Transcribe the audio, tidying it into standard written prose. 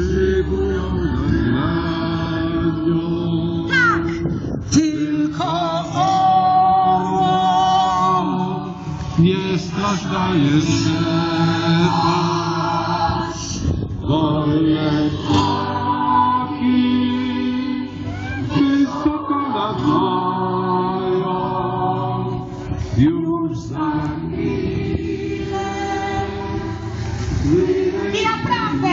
szybują nad nią. Tak! Tylko orłom nie straż daje przepaść. Wolne ptaki wysoko latają, już za chwilę. I naprawdę